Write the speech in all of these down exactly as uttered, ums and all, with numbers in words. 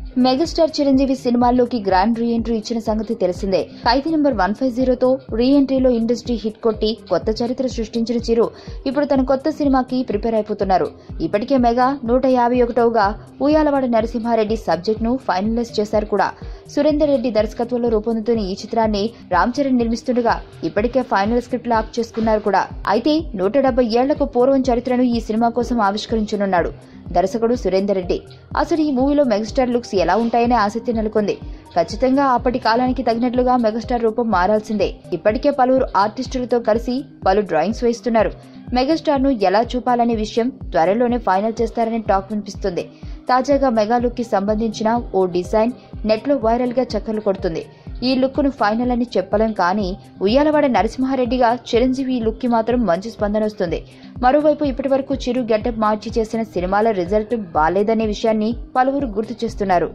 Megastar Chiranjeevi సినిమాల్లోకి grand re entry ఇచ్చిన సంగతి తెలిసిందే. ఖైదీ నెంబర్ వన్ ఫైవ్ జీరోతో రీ ఎంట్రీలో ఇండస్ట్రీ హిట్ కొట్టి కొత్త చరిత్ర సృష్టించిన చిరు ఇప్పుడు తన కొత్త సినిమాకి ప్రిపేర్ అయిపోతున్నారు. ఇప్పటికే మెగా నూట యాభై ఒకటోగా ఉయ్యాలవాడ నరసింహారెడ్డి సబ్జెక్ట్ ను ఫైనలైజ్ చేశారు కూడా. సురేందర్ రెడ్డి దర్శకత్వంలో రూపొందుతున్న ఈ చిత్రాన్ని రామ్ చరణ్ నిర్మిస్తుండగా ఇప్పటికే ఫైనల్ స్క్రిప్ట్ లాక్ చేసుకున్నారు కూడా. అయితే నూట డెబ్బై ఏళ్లకు పూర్వం చరిత్రను ఈ సినిమా కోసం ఆవిష్కరించనున్నాడు దర్శకుడు సురేందర్ రెడ్డి. అసలు ఈ మూవీలో మెగాస్టార్ లుక్స్ ఎలా ఉంటాయనే ఆసక్తి నెలకొంది. ఖచ్చితంగా అప్పటి కాలానికి తగినట్లుగా మెగాస్టార్ రూపం మారాల్సిందే. ఇప్పటికే పలువురు ఆర్టిస్టులతో కలిసి పలు డ్రాయింగ్స్ వేస్తున్నారు. మెగాస్టార్ ను ఎలా చూపాలనే విషయం త్వరలోనే ఫైనల్ చేస్తారనే టాక్ వినిపిస్తుంది. తాజాగా మెగా లుక్ కి సంబంధించిన ఓ డిజైన్ నెట్ లో వైరల్ గా చక్కర్లు కొడుతుంది. ఈ లుక్ ను ఫైనల్ అని చెప్పలేం, కానీ ఉయ్యాలవాడ నరసింహారెడ్డిగా చిరంజీవి ఈ లుక్ కి మాత్రం మంచి స్పందన వస్తుంది. మరోవైపు ఇప్పటి వరకు చిరు గెటప్ మార్చి చేసిన సినిమాల రిజల్ట్ బాలేదనే విషయాన్ని పలువురు గుర్తు చేస్తున్నారు.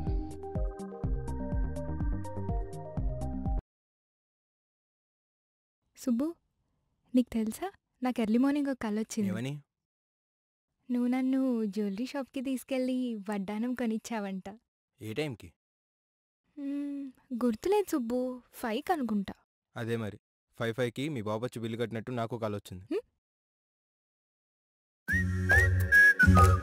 సుబ్బు, నీకు తెలుసా, నాకు ఎర్లీ మార్నింగ్ ఒక కల వచ్చింది. నువ్వు నన్ను జ్యువెలరీ షాప్కి తీసుకెళ్ళి వడ్డానం కొనిచ్చావంట. ఏ టైంకి? గుర్తులేదు సుబ్బు, ఫైవ్ అనుకుంటా. అదే మరి, ఫైవ్ ఫైవ్కి మీ బాబు వచ్చి బిల్లు కట్టినట్టు నాకు కాల్ వచ్చింది.